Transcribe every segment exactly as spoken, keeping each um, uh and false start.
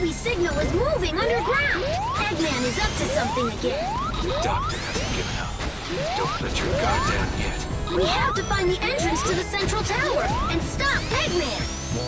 Ruby signal is moving underground. Eggman is up to something again. The doctor hasn't given up. Don't let your guard down yet. We have to find the entrance to the central tower and stop Eggman.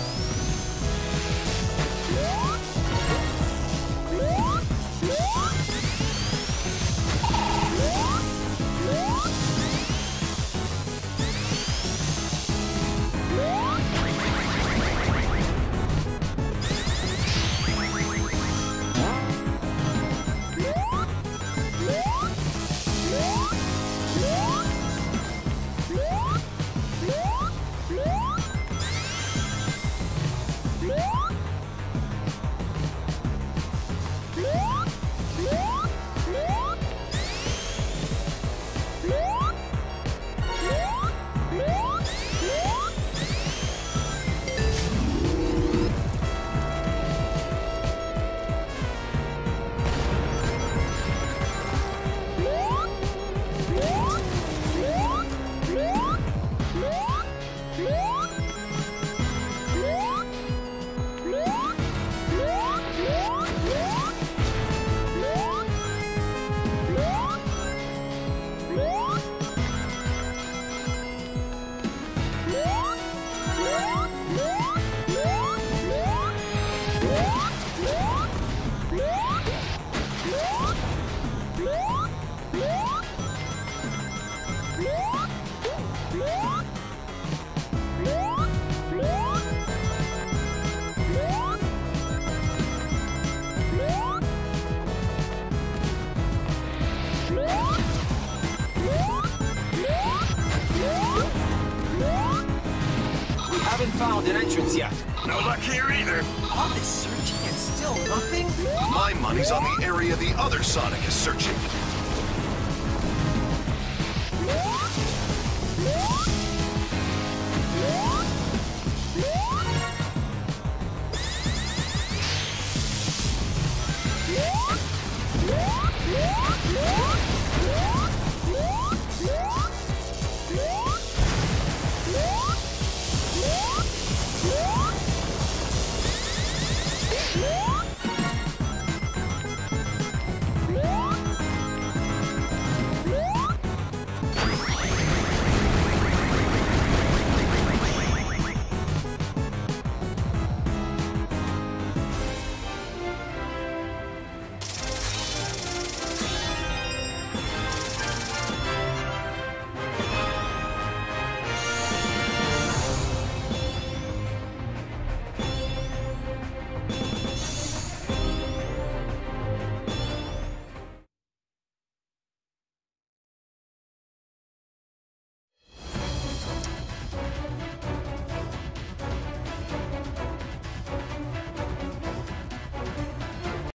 Haven't found an entrance yet. No luck here either. All this searching and still nothing? My money's on the area the other Sonic is searching. Yeah.